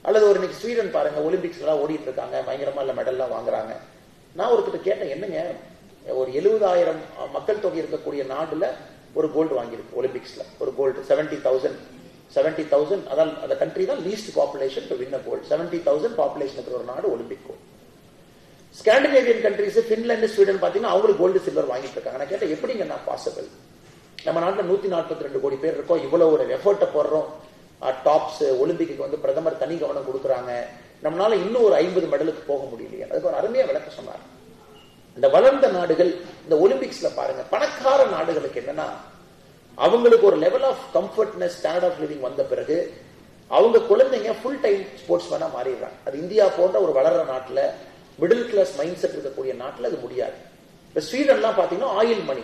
அல்லது ஒரு இன்னைக்கு ஸ்வீடன் பாருங்க, ஒலிம்பிக்ஸ் எல்லாம் ஓடிட்டு இருக்காங்க, பயங்கரமா இல்ல மெடல்லாம் வாங்குறாங்க. நான் ஒருத்தர் கேட்டேன், என்னங்க ஒரு 70,000 மக்கள் தொகை இருக்கக்கூடிய நாடுல ஒரு கோல்டு வாங்கியிருக்கு ஒலிம்பிக்ஸ்ல. ஒரு கோல்டு 70,000 அதான் அந்த கண்ட்ரி தான் least population to win a gold. 70,000 population இருக்கிற ஒரு நாடு Olympic gold. Scandinavian countries, Finland, Sweden பாத்தீங்கன்னா அவங்களுக்கு கோல்டு சில்வர் வாங்கிட்டு இருக்காங்க. நான் கேட்டேன், எப்படிங்க நான் பாசிபிள்? நம்ம நாட்டில் 142 கோடி பேர் இருக்கோம், இவ்வளவு ஒரு எஃபர்ட்டை போடுறோம், டாப்ஸ் ஒலிம்பிக்கு வந்து பிரதமர் தனி கவனம் கொடுக்குறாங்க, நம்மளால இன்னும் ஒரு 50 மெடலுக்கு போக முடியலையா? அதுக்கு ஒரு அருமையா விளக்க சொன்னார். இந்த வளர்ந்த நாடுகள் இந்த ஒலிம்பிக்ஸ்ல பாருங்க, பணக்கார நாடுகளுக்கு என்னன்னா, அவங்களுக்கு ஒரு level of comfortness, standard of living வந்த பிறகு அவங்க குழந்தைங்க ஃபுல் டைம் ஸ்போர்ட்ஸ் மேனா மாறிடுறாங்க. அது இந்தியா போன்ற ஒரு வளர்ற நாட்டில், மிடில் கிளாஸ் மைண்ட் செட் இருக்கக்கூடிய நாட்டில் அது முடியாது. இப்ப ஸ்வீடன்லாம் பாத்தீங்கன்னா ஆயில் மணி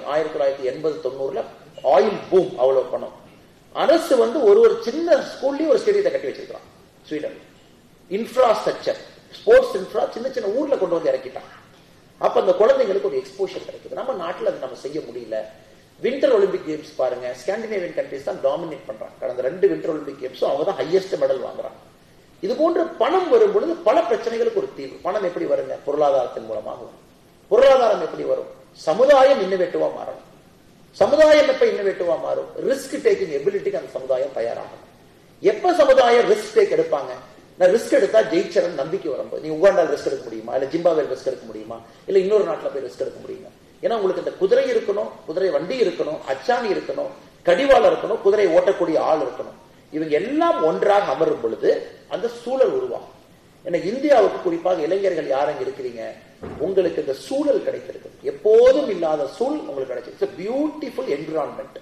1980-90 ஆயில் பூம், அவ்வளவு பணம். அரசு வந்து ஒரு சின்ன ஸ்கூல்லயும் ஒரு ஸ்டேடியத்தை கட்டி வச்சிருக்கான் ஸ்வீடன். இன்ஃப்ராஸ்ட்ரக்சர், ஸ்போர்ட்ஸ் இன்ஃப்ரா சின்ன சின்ன ஊர்ல கொண்டு வந்து இறக்கிட்டான். அப்ப அந்த குழந்தைங்களுக்கு ஒரு எக்ஸ்போஷர் கிடைக்குது. நம்ம நாட்டில் அது நம்ம செய்ய முடியல. வின்டர் ஒலிம்பிக் கேம்ஸ் பாருங்க, ஸ்காண்டினேவியன் கண்ட்ரிஸ் தான் டாமினேட் பண்றாங்க. கடந்த 2 வின்டர் ஒலிம்பிக் கேம்ஸும் அவங்க தான் ஹையஸ்ட் மெடல் வாங்குறாங்க. இது போன்ற பணம் வரும் பொழுது பல பிரச்சனைகளுக்கு ஒரு தீர்வு. பணம் எப்படி வருங்க? பொருளாதாரத்தின் மூலமாக வரும். பொருளாதாரம் எப்படி வரும்? சமுதாயம் இன்னோவேட்டிவா மாறணும். சமுதாயம் எப்ப இன்னோவேட்டிவா மாறும்? ரிஸ்க் டேக்கிங் எபிலிட்டிக்கு அந்த சமுதாயம் தயாராகணும். எப்ப சமுதாயம் ரிஸ்க் டேக் எடுப்பாங்க? நான் ரிஸ்க் எடுத்தா ஜெயிச்சரன் நம்பிக்கை வரும்போது. நீ உகாண்டால் ரிஸ்க் எடுக்க முடியுமா? இல்ல ஜிம்பாப்வே ரிஸ்க் எடுக்க முடியுமா? இல்ல இன்னொரு நாட்டில் போய் ரிஸ்க் எடுக்க முடியுமா? ஏன்னா உங்களுக்கு இந்த குதிரை இருக்கணும், குதிரை வண்டி இருக்கணும், அச்சாணி இருக்கணும், கடிவாளம் இருக்கணும், குதிரை ஓட்டக்கூடிய ஆள் இருக்கணும். இவங்க எல்லாம் ஒன்றாக அமரும் பொழுது அந்த சூழல் உருவாகும். ஏன்னா இந்தியாவுக்கு குறிப்பாக இளைஞர்கள் யாரும் இருக்கிறீங்க, உங்களுக்கு இந்த சூழல் கிடைத்திருக்கு. எப்போதும் இல்லாத சூழல் உங்களுக்கு கிடைச்சிருக்கு. Beautiful environment.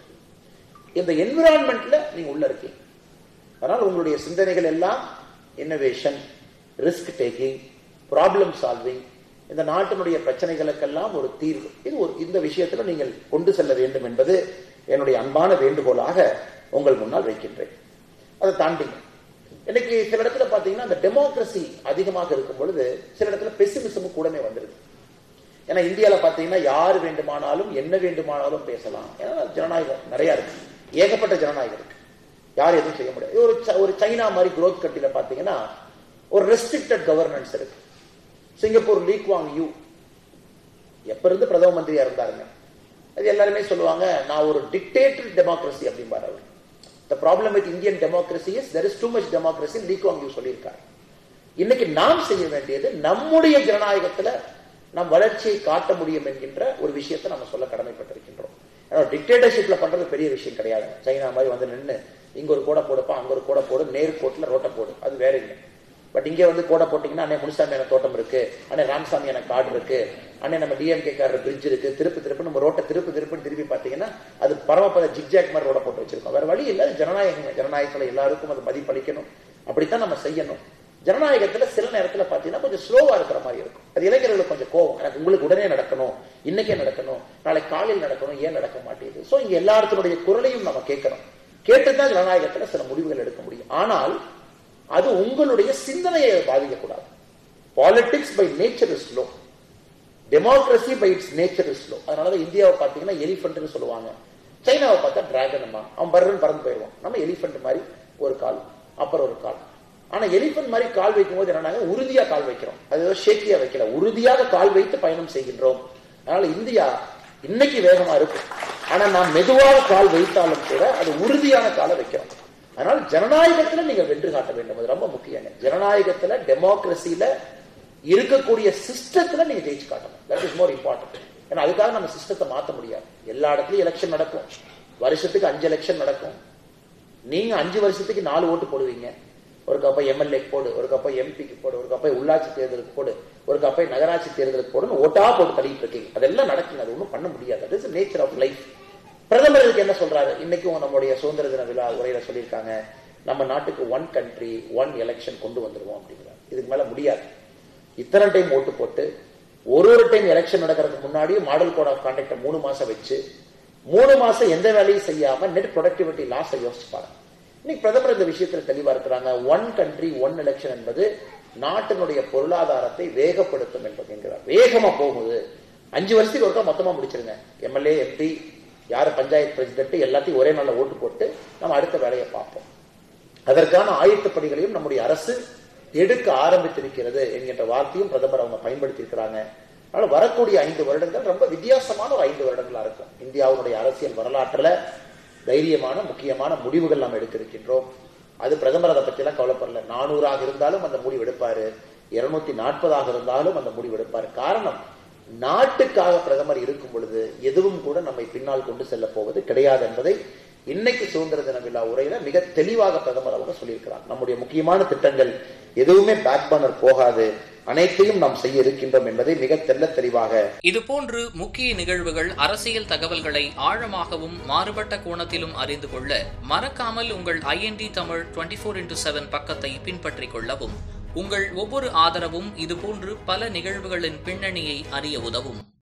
இந்த என்விரான்மெண்ட்ல நீங்க உள்ள இருக்கீங்க. அதனால் உங்களுடைய சிந்தனைகள் எல்லாம் innovation, risk taking, problem solving, இந்த நாட்டினுடைய பிரச்சனைகளுக்கெல்லாம் ஒரு தீர்வு. இது இந்த விஷயத்துல நீங்கள் கொண்டு செல்ல வேண்டும் என்பது என்னுடைய அன்பான வேண்டுகோளாக உங்கள் முன்னால் வைக்கின்றேன். அதை தாண்டி இன்னைக்கு சில இடத்துல பாத்தீங்கன்னா அந்த டெமோக்ரஸி அதிகமாக இருக்கும் பொழுது சில இடத்துல பெசிமிசமும் கூடமே வந்துருது. ஏன்னா இந்தியாவில பாத்தீங்கன்னா யார் வேண்டுமானாலும் என்ன வேண்டுமானாலும் பேசலாம். ஏன்னா ஜனநாயகம் நிறைய இருக்கு, ஏகப்பட்ட ஜனநாயகம் இருக்கு, யாரும் எதுவும் செய்ய முடியாது. ஒரு சைனா மாதிரி குரோத் கண்ட்ரில பாத்தீங்கன்னா ஒரு ரெஸ்ட்ரிக்டட் கவர்னன்ஸ் இருக்கு. சிங்கப்பூர் லீ குவாங் யூ எப்ப இருந்து பிரதம மந்திரியா இருந்தாருங்க. அது எல்லாருமே சொல்லுவாங்க, நான் ஒரு டிக்டேட்டர் டெமோக்ரஸி அப்படிம்பாரு அவர். The problem with Indian democracy is there is too much democracy. Lee Kuan Yew சொல்லியிருக்காரு. இன்னைக்கு நாம் செய்ய வேண்டியது நம்முடைய ஜனநாயகத்துல நம் வளர்ச்சியை காட்ட முடியும் என்கின்ற ஒரு விஷயத்தை நம்ம சொல்ல கடமைப்பட்டிருக்கின்றோம். டிக்டேட்டர்ஷிப்ல பண்றது பெரிய விஷயம் கிடையாது. சைனா மாதிரி வந்து நின்று இங்க ஒரு கோடை போடுப்பா, அங்க ஒரு கோடை போடு, நேர்கோட்டில் ரோட்டை போடு, அது வேற இல்லை. பட் இங்கே வந்து கோடை போட்டீங்கன்னா, அண்ணே முனுசாமி எனக்கு தோட்டம் இருக்கு, அண்ணே ராமசாமி எனக்கு காடு இருக்கு, அண்ணே நம்ம டிஎம்கே காரர் பிரிட்ஜ் இருக்கு, திருப்பு நம்ம ரோட்டை திருப்பி பார்த்தீங்கன்னா அது பரமப்பத ஜிக்ஜாக் மாதிரி ரோட போட்டு வச்சிருக்கோம். வேற வழி இல்லை. ஜனநாயகம், ஜனநாயகத்துல எல்லாருக்கும் அது மதிப்பளிக்கணும். அப்படித்தான் நம்ம செய்யணும். ஜனநாயகத்துல சில நேரத்துல பாத்தீங்கன்னா கொஞ்சம் ஸ்லோவா இருக்கிற மாதிரி இருக்கும். அது இளைஞர்களுக்கு கொஞ்சம் கோவம். எனக்கு உங்களுக்கு உடனே நடக்கணும், இன்னைக்கே நடக்கணும், நாளை காலையில் நடக்கணும், ஏன் நடக்க மாட்டேங்குது? சோ இங்க எல்லாத்தினுடைய குரலையும் நம்ம கேட்கணும். கேட்டுதான் ஜனநாயகத்துல சில முடிவுகள் எடுக்க முடியும். ஆனால் அது உங்களுடைய சிந்தனையை பாதிக்கக்கூடாது. Politics by nature is slow, democracy by its nature is slow. அதனாலதான் இந்தியாவை பாத்தீங்கன்னா எலிஃபென்ட்னு சொல்லுவாங்க, சைனாவை பார்த்தா டிராகன், அவன் பறந்து போயிடுவான். நம்ம எலிஃபென்ட் மாதிரி ஒரு கால் அப்புறம் ஒரு கால். ஆனா எலிஃபென்ட் மாதிரி கால் வைக்கும் போது என்னன்னா உறுதியா கால் வைக்கிறோம், அது ஷேக்கியா வைக்கல, உறுதியாக கால் வைத்து பயணம் செய்கின்றோம். அதனால இந்தியா இன்னைக்கு வேகமா இருக்கு, ஆனா நாம் மெதுவாக கால் வைத்தாலும் கூட அது உறுதியான காலை வைக்கிறோம். அதனால ஜனநாயகத்துல நீங்க வென்று காட்ட வேண்டும், அது ரொம்ப முக்கியம். ஜனநாயகத்துல டெமோக்ரஸியில இருக்கக்கூடிய சிஸ்டத்துல நீங்க ஜெயிச்சு காட்டணும். That is more important. ஏன்னா அதுக்காக நம்ம சிஸ்டத்தை மாற்ற முடியாது. எல்லா இடத்துலயும் எலெக்ஷன் நடக்கும், வருஷத்துக்கு 5 எலெக்ஷன் நடக்கும். நீங்க 5 வருஷத்துக்கு 4 ஓட்டு போடுவீங்க. ஒரு கப்பை எம்எல்ஏக்கு போடு, ஒரு கப்பை எம்பிக்கு போடு, ஒரு கப்பை உள்ளாட்சி தேர்தலுக்கு போடு, ஒரு கப்பை நகராட்சி தேர்தலுக்கு போடுன்னு ஓட்டா போட்டு தள்ளிட்டு இருக்கீங்க. அதெல்லாம் நடக்குங்க, அது ஒன்றும் பண்ண முடியாது. That is nature of life. பிரதமர் இதுக்கு என்ன சொல்றாரு? இன்னைக்கும் நம்முடைய சுதந்திர தின விழா உரையில சொல்லியிருக்காங்க, நம்ம நாட்டுக்கு 1 country 1 election கொண்டு வந்துருவோம் அப்படிங்கிறார். இதுக்கு மேல முடியாது. இத்தனை டைம் ஓட்டு போட்டு ஒரு டைம் எலெக்ஷன் நடக்கிறதுக்கு முன்னாடியே மாடல் கோட் ஆஃப் கான்டக்ட 3 மாசம் வச்சு 3 மாசம் எந்த வேலையும் செய்யாம நெட் ப்ரொடக்டிவிட்டி லாஸ் யோசிச்சு பாருங்க. இன்னைக்கு பிரதமர் இந்த விஷயத்துல தெளிவா இருக்கிறாங்க. 1 country 1 election என்பது நாட்டினுடைய பொருளாதாரத்தை வேகப்படுத்தும் என்பதுங்கிறார். வேகமா போகுது. 5 வருஷத்துக்கு ஒருக்கா மொத்தமா முடிச்சிருங்க. எம்எல்ஏ, எம்பி, யாரு பஞ்சாயத்து பிரசிடென்ட் எல்லாத்தையும் ஒரே நாள்ல ஓட்டு போட்டு நம்ம அடுத்த வேலையை பார்ப்போம். அதற்கான ஆயத்த பணிகளையும் நம்முடைய அரசு எடுக்க ஆரம்பித்திருக்கிறது என்கின்ற வார்த்தையும் பிரதமர் அவங்க பயன்படுத்தி இருக்கிறாங்க. அதனால வரக்கூடிய 5 வருடங்கள் ரொம்ப வித்தியாசமான ஒரு 5 வருடங்களா இருக்கும். இந்தியாவுடைய அரசியல் வரலாற்றுல தைரியமான முக்கியமான முடிவுகள் நாம் எடுத்திருக்கின்றோம். அது பிரதமர் அதை பற்றி எல்லாம் கவலைப்படல. 400 இருந்தாலும் அந்த முடிவு எடுப்பாரு, 240 இருந்தாலும் அந்த முடிவு எடுப்பாரு. காரணம், நாட்டுக்காக பிரதமர் இருக்கும் பொழுது எதுவும் கூட நம்மை பின்னால் கொண்டு செல்ல போவது கிடையாது என்பதை இன்னைக்கு சுதந்திர தின விழா உரையில மிக தெளிவாக பிரதமர் அவங்க சொல்லியிருக்கிறார். நம்முடைய முக்கியமான திட்டங்கள் எதுவுமே பேக் பர்னர் போகாது, அனைத்தையும் நாம் செய்ய இருக்கின்றோம் என்பதை மிக தெளிவாக. இதுபோன்று முக்கிய நிகழ்வுகள், அரசியல் தகவல்களை ஆழமாகவும் மாறுபட்ட கோணத்திலும் அறிந்து கொள்ள மறக்காமல் உங்கள் IND தமிழ் 24x7 பக்கத்தை பின்பற்றிக் கொள்ளவும். உங்கள் ஒவ்வொரு ஆதரவும் இதுபோன்று பல நிகழ்வுகளின் பின்னணியை அறிய உதவும்.